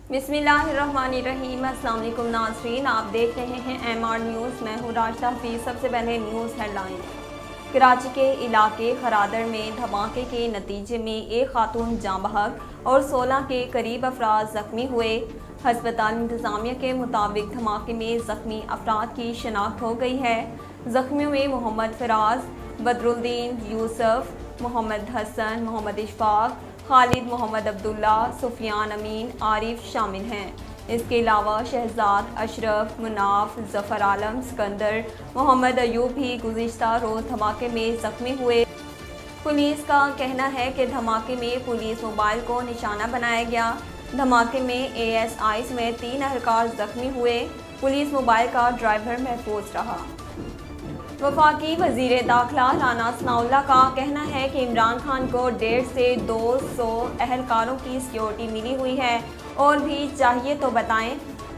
बिस्मिल्लाहिर्रहमानिर्रहीम। अस्सलाम वालेकुम नाज़रीन, आप देख रहे हैं MR न्यूज़। मैं हूँ राशिदा हफीज़। सबसे पहले न्यूज़ हेडलाइन। कराची के इलाके खरादड़ में धमाके के नतीजे में एक खातून जाँ बहक और 16 के करीब अफराद ज़ख्मी हुए। हस्पताल इंतज़ामिया के मुताबिक धमाके में ज़ख्मी अफराद की शनाख्त हो गई है। ज़ख्मियों में मोहम्मद फराज, बदरुद्दीन, यूसुफ, मोहम्मद हसन, मोहम्मद इशफाक, खालिद, मोहम्मद अब्दुल्ला, सुफियान अमीन, आरिफ शामिल हैं। इसके अलावा शहजाद, अशरफ, मुनाफ, जफ़र आलम, सिकंदर, मोहम्मद अयूब भी गुज़िश्ता रोज़ धमाके में ज़ख्मी हुए। पुलिस का कहना है कि धमाके में पुलिस मोबाइल को निशाना बनाया गया। धमाके में ASI में 3 अहलकार ज़ख्मी हुए। पुलिस मोबाइल का ड्राइवर महफूज रहा। वफाकी वज़ीर दाखिला राना सनाउल्लाह का कहना है कि इमरान खान को 150 से 200 अहलकारों की सिक्योरिटी मिली हुई है और भी चाहिए तो बताएं।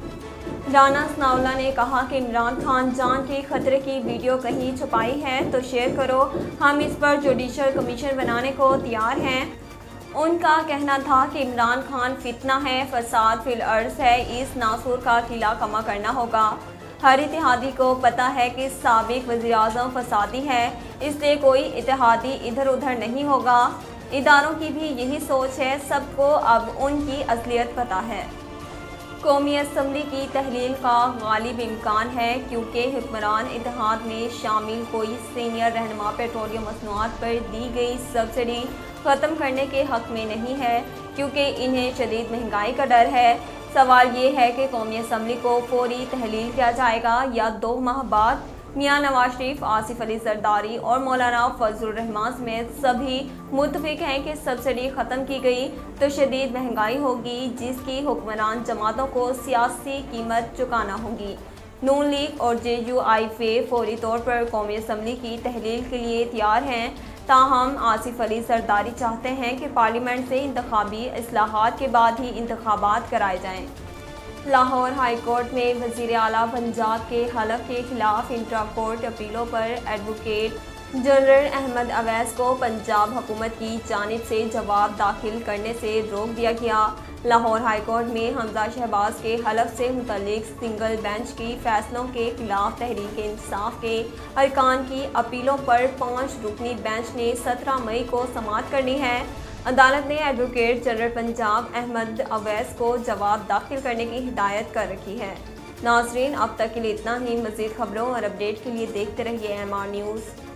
राना सनाउल्लाह ने कहा कि इमरान खान जान के खतरे की वीडियो कहीं छुपाई है तो शेयर करो, हम इस पर जुडिशल कमीशन बनाने को तैयार हैं। उनका कहना था कि इमरान खान फितना है, फसाद फिल अर्ज़ है, इस नासूर का किला कमा करना होगा। हर इत्तेहादी को पता है कि साबिक वज़ीर-ए-आज़म फसादी है, इसलिए कोई इत्तेहादी इधर उधर नहीं होगा। इदारों की भी यही सोच है, सबको अब उनकी असलियत पता है। कौमी असम्बली की तहलील का गालिब इम्कान है क्योंकि हुक्मरान इत्तेहाद में शामिल कोई सीनियर रहनुमा पेट्रोलियम मसनूआत पर दी गई सब्सिडी ख़त्म करने के हक़ में नहीं है क्योंकि इन्हें शदीद महंगाई का डर है। सवाल ये है कि कौमी असम्बली को फौरी तहलील किया जाएगा या 2 माह बाद। मियां नवाज शरीफ, आसिफ अली जरदारी और मौलाना फजलुर रहमान समेत सभी मुत्तफिक हैं कि सब्सिडी ख़त्म की गई तो शदीद महंगाई होगी जिसकी हुक्मरान जमातों को सियासी कीमत चुकाना होगी। नून लीग और JUIF फौरी तौर पर कौमी असम्बली की तहलील के लिए तैयार हैं। ताहम आसिफ अली जरदारी चाहते हैं कि पार्लियामेंट से इंतखाबी इस्लाहात के बाद ही इंतखाबात कराए जाएँ। लाहौर हाई कोर्ट में वज़ीर आला पंजाब के हलफ के खिलाफ इंट्रा कोर्ट अपीलों पर एडवोकेट जनरल अहमद अवैस को पंजाब हुकूमत की जानिब से जवाब दाखिल करने से रोक दिया गया। लाहौर हाई कोर्ट में हमजा शहबाज के हलफ से मुतल्लिक सिंगल बेंच की फैसलों के खिलाफ तहरीक इंसाफ के अरकान की अपीलों पर 5 रुकनी बेंच ने 17 मई को समाअत करनी है। अदालत ने एडवोकेट जनरल पंजाब अहमद अवैस को जवाब दाखिल करने की हिदायत कर रखी है। नाज़रीन, अब तक के लिए इतना ही। मज़ीद खबरों और अपडेट के लिए देखते रहिए MR न्यूज़।